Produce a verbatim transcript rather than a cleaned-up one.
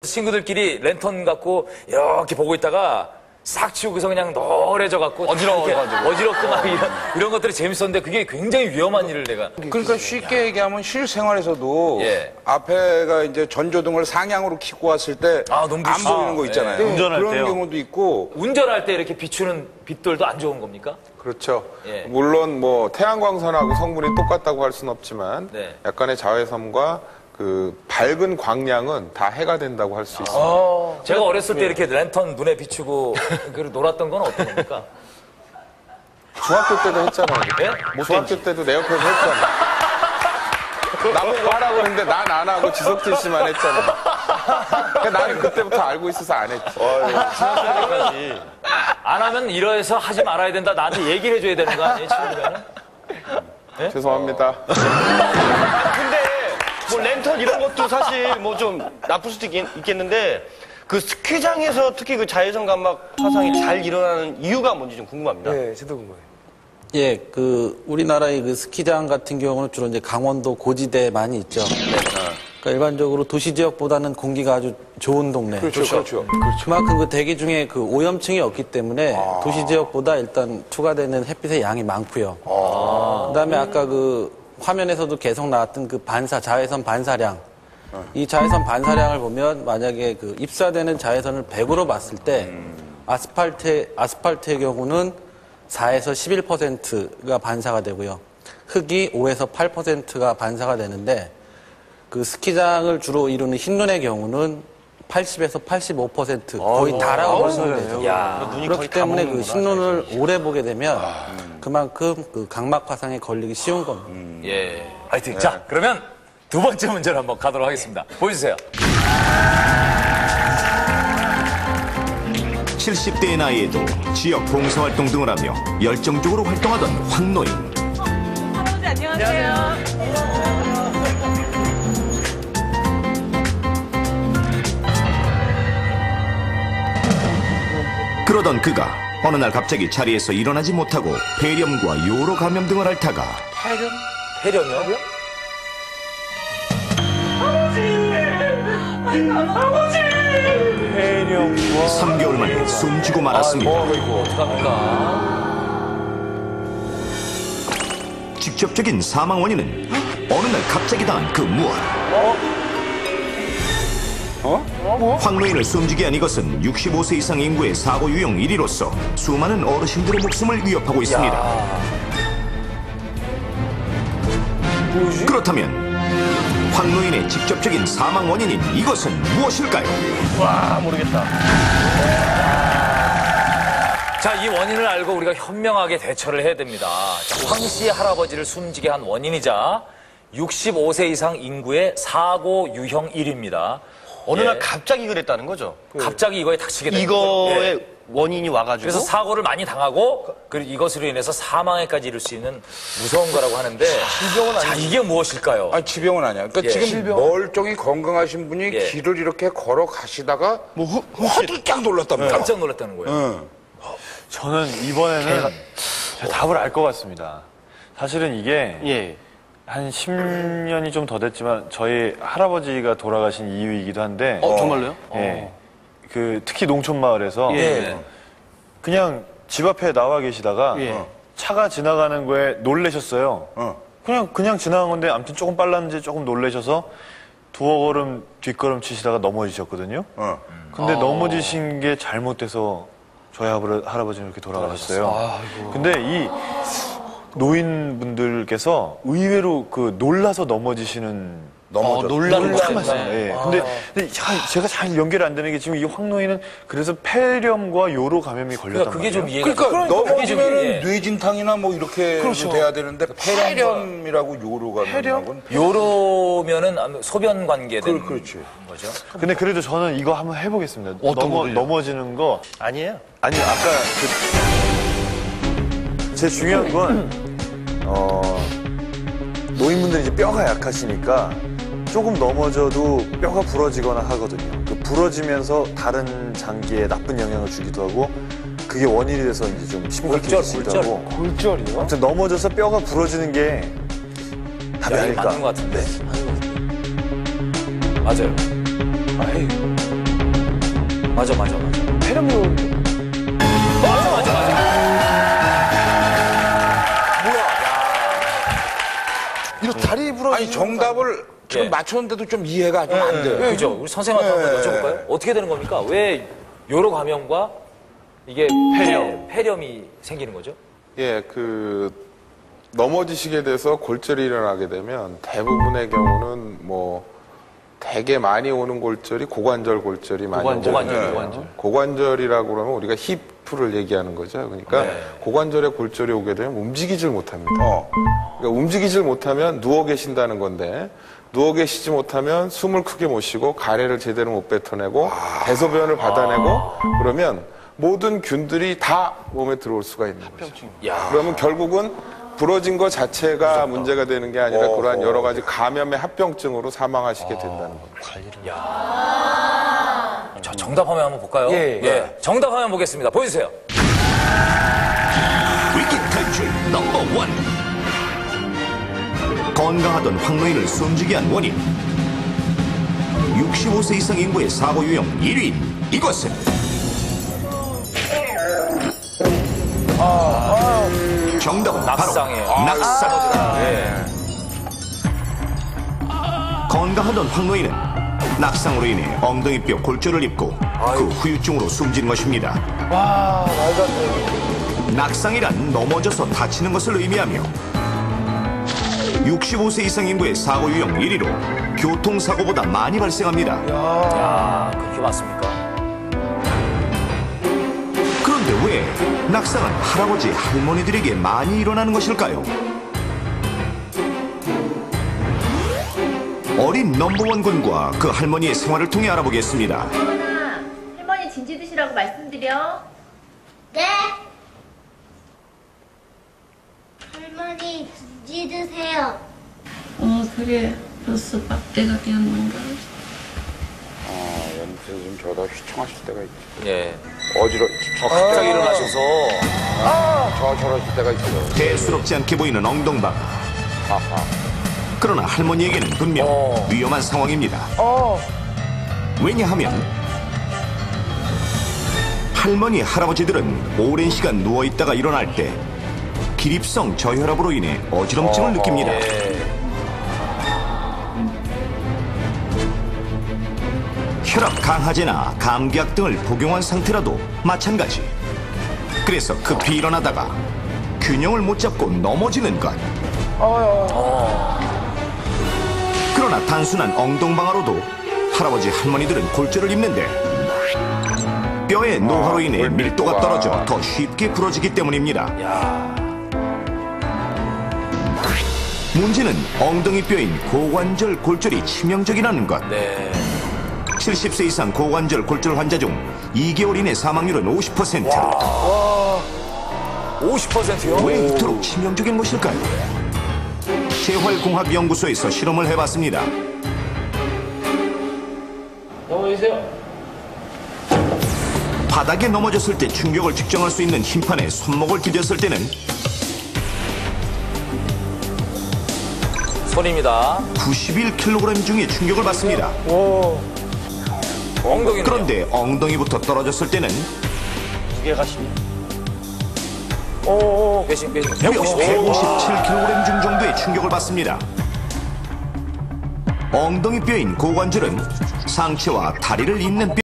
친구들끼리 랜턴 갖고 이렇게 보고 있다가 싹 치우고서 그냥 노래져 갖고 어지러워가지고 어지럽고 막 이런, 이런 것들이 재밌었는데 그게 굉장히 위험한 일을 내가. 그러니까 쉽게 얘기하면 실생활에서도 예. 앞에가 이제 전조등을 상향으로 켜고 왔을 때 안 아, 너무 좋지. 보이는 거 있잖아요. 예. 운전할 그런 때요. 경우도 있고. 운전할 때 이렇게 비추는 빛돌도 안 좋은 겁니까? 그렇죠. 예. 물론 뭐 태양광선하고 성분이 똑같다고 할 수는 없지만 네. 약간의 자외선과 그 밝은 광량은 다 해가 된다고 할 수 있습니다. 어, 제가 어렸을 때 이렇게 랜턴 눈에 비추고 그리고 놀았던 건 어떤 겁니까? 중학교 때도 했잖아요. 예? 중학교 때도 내 옆에서 했잖아요. 나보고 하라고 했는데 난 안 하고 지석진 씨만 했잖아요. 그러니까 나는 그때부터 알고 있어서 안 했지. 안 하면 이러해서 하지 말아야 된다. 나한테 얘기를 해줘야 되는 거 아니에요, 친구들은? 네? 죄송합니다. 근데 뭐 랜턴 이런 것도 사실 뭐 좀 나쁠 수도 있긴, 있겠는데 그 스키장에서 특히 그 자외선 감막 화상이 잘 일어나는 이유가 뭔지 좀 궁금합니다. 네, 저도 궁금해요. 예, 그 우리나라의 그 스키장 같은 경우는 주로 이제 강원도 고지대에 많이 있죠. 그러니까 일반적으로 도시 지역보다는 공기가 아주 좋은 동네. 그렇죠, 그렇죠. 그만큼 그 대기 중에 그 오염층이 없기 때문에 도시 지역보다 일단 투과되는 햇빛의 양이 많고요. 그다음에 아까 그 화면에서도 계속 나왔던 그 반사 자외선 반사량. 이 자외선 반사량을 보면 만약에 그 입사되는 자외선을 백으로 봤을 때 아스팔트 아스팔트의 경우는 사에서 십일 퍼센트가 반사가 되고요. 흙이 오에서 팔 퍼센트가 반사가 되는데 그 스키장을 주로 이루는 흰눈의 경우는 팔십에서 팔십오 퍼센트 거의 다라고 보시면 되죠. 야, 그렇기 때문에 그 흰눈을 오래 보게 되면 그만큼 그 각막 화상에 걸리기 쉬운 겁니다. 예. 하여튼, 자, 그러면 두 번째 문제로 한번 가도록 하겠습니다. 보여주세요. 칠십 대의 나이에도 지역 봉사활동 등을 하며 열정적으로 활동하던 황노인. 할아버지 안녕하세요. 그러던 그가 어느 날 갑자기 자리에서 일어나지 못하고 폐렴과 요로 감염 등을 앓다가 폐렴? 폐렴이요? 삼 개월 만에 숨지고 말았습니다. 아이고, 어떡합니까? 직접적인 사망 원인은 어느 날 갑자기 당한 그 무엇. 어? 황노인을 숨지게 한 이것은 육십오 세 이상 인구의 사고 유형 일 위로서 수많은 어르신들의 목숨을 위협하고 있습니다. 그렇다면 황노인의 직접적인 사망 원인인 이것은 무엇일까요? 와, 모르겠다. 자, 이 원인을 알고 우리가 현명하게 대처를 해야 됩니다. 자, 황 씨의 할아버지를 숨지게 한 원인이자 육십오 세 이상 인구의 사고 유형 일 위입니다. 어느 예. 날 갑자기 그랬다는 거죠? 갑자기 이거에 닥치게 된 거예요. 이거의 예. 원인이 와가지고. 그래서 사고를 많이 당하고 그리고 이것으로 인해서 사망에까지 이를 수 있는 무서운 거라고 하는데 자, 이게 무엇일까요? 아니, 지병은 아니야. 그러니까 예. 지금 멀쩡히 건강하신 분이 예. 길을 이렇게 걸어가시다가 뭐 후, 혹시 화들짝 놀랐답니다. 깜짝 놀랐다는 거예요. 저는 이번에는 제가 답을 알 것 같습니다. 사실은 이게 예. 한 십 년이 좀 더 됐지만 저희 할아버지가 돌아가신 이유이기도 한데 어, 정말로요? 예. 그 특히 농촌 마을에서 예. 그냥 집 앞에 나와 계시다가 예. 차가 지나가는 거에 놀라셨어요. 어. 그냥 그냥 지나간 건데 아무튼 조금 빨랐는지 조금 놀라셔서 두어 걸음 뒷걸음 치시다가 넘어지셨거든요. 어. 근데 넘어지신 게 잘못돼서 저희 아버지, 할아버지는 이렇게 돌아가셨어요. 근데 이 노인분들께서 의외로 그 놀라서 넘어지시는 넘어져. 놀라는 참 거. 많습니다. 예. 근데, 근데 자- 제가 잘 연결이 안 되는 게 지금 이 황노인은 그래서 폐렴과 요로 감염이 걸렸단 그러니까 그게 좀 말이에요. 이해가 그러니까 그게 좀 넘어지면 이해. 뇌진탕이나 뭐 이렇게 돼야 되는데 폐렴이라고 요로가 폐렴? 건 요로면은 아무- 소변 관계된 그, 그렇지. 거죠. 근데 그래도 저는 이거 한번 해보겠습니다. 어떤 넘어, 거를요? 넘어지는 거. 아니에요. 아니, 아까 그, 제 중요한 건, 어, 노인분들이 이제 뼈가 약하시니까 조금 넘어져도 뼈가 부러지거나 하거든요. 그 부러지면서 다른 장기에 나쁜 영향을 주기도 하고 그게 원인이 돼서 이제 좀 심각해지기도 하고. 골절이요? 아무튼 넘어져서 뼈가 부러지는 게 답이 야, 이거 아닐까. 맞는 것 같은데. 맞아요. 아이. 맞아, 맞아, 맞아. 폐렴이 오 맞아, 맞아, 맞아. 이거 다리 부러지. 아니 정답을 지금 예. 맞췄는데도 좀 이해가 좀 안 돼. 예, 그죠? 우리 선생님한테 한번 여쭤볼까요? 어떻게 되는 겁니까? 왜 요로 감염과 이게 폐렴, 폐렴이 생기는 거죠? 예, 그 넘어지시게 돼서 골절이 일어나게 되면 대부분의 경우는 뭐 되게 많이 오는 골절이 고관절 골절이 많이 고관절, 오거든요. 고관절, 고관절. 고관절이라고 그러면 우리가 힙을 얘기하는 거죠. 그러니까 네. 고관절에 골절이 오게 되면 움직이질 못합니다. 어. 그러니까 움직이질 못하면 누워 계신다는 건데 누워 계시지 못하면 숨을 크게 못 쉬고 가래를 제대로 못 뱉어내고 대소변을 받아내고 그러면 모든 균들이 다 몸에 들어올 수가 있는 거죠. 야. 그러면 결국은 부러진 것 자체가 문제가 되는 게 아니라 그러한 여러 가지 감염의 합병증으로 사망하시게 된다는 겁니다. 자, 정답 화면 한번 볼까요? 예, 예. 정답 화면 보겠습니다. 보여주세요. 위기 탈출 넘버 원. 건강하던 황노인을 숨지게 한 원인. 육십오 세 이상 인구의 사고 유형 일 위. 이것은 정답은 낙상이에요. 바로 낙상. 예. 건강하던 황노인은 낙상으로 인해 엉덩이뼈 골절을 입고 그 후유증으로 숨진 것입니다. 낙상이란 넘어져서 다치는 것을 의미하며 육십오 세 이상 인구의 사고 유형 일 위로 교통사고보다 많이 발생합니다. 야, 그렇게 맞습니까? 그런데 왜 낙상은 할아버지, 할머니들에게 많이 일어나는 것일까요? 어린 넘버원 군과 그 할머니의 생활을 통해 알아보겠습니다. 할머나, 할머니 진지 드시라고 말씀드려. 네. 할머니 진지 드세요. 어, 그래. 벌써 막대가 되었는가? 아, 연세 좀 저다 휘청하실 때가 있지. 예. 어지러. 어, 갑자기 일어나셔서. 저 저러실 때가 있어요. 대수롭지 않게 보이는 엉덩방. 그러나 할머니에게는 분명 어. 위험한 상황입니다. 왜냐하면 할머니, 할아버지들은 오랜 시간 누워있다가 일어날 때 기립성 저혈압으로 인해 어지럼증을 느낍니다. 예. 혈압 강화제나 감기약 등을 복용한 상태라도 마찬가지. 그래서 급히 일어나다가 균형을 못 잡고 넘어지는 것. 그러나 단순한 엉덩방아로도 할아버지, 할머니들은 골절을 입는데 뼈의 노화로 인해 밀도가 떨어져 더 쉽게 부러지기 때문입니다. 문제는 엉덩이 뼈인 고관절 골절이 치명적이라는 것. 네. 칠십 세 이상 고관절 골절 환자 중 이 개월 이내 사망률은 오십 퍼센트. 오십 퍼센트요? 왜 이토록 치명적인 것일까요? 재활공학연구소에서 실험을 해봤습니다. 넘어지세요. 바닥에 넘어졌을 때 충격을 측정할 수 있는 힘판에 손목을 디뎠을 때는 손입니다. 구십일 킬로그램 중의 충격을 받습니다. 엉덩이는. 그런데 엉덩이부터 떨어졌을 때는 무게가십니다. 배신, 배신. 백오십칠 킬로그램 중 정도의 충격을 받습니다. 엉덩이 뼈인 고관절은 상체와 다리를 잇는 뼈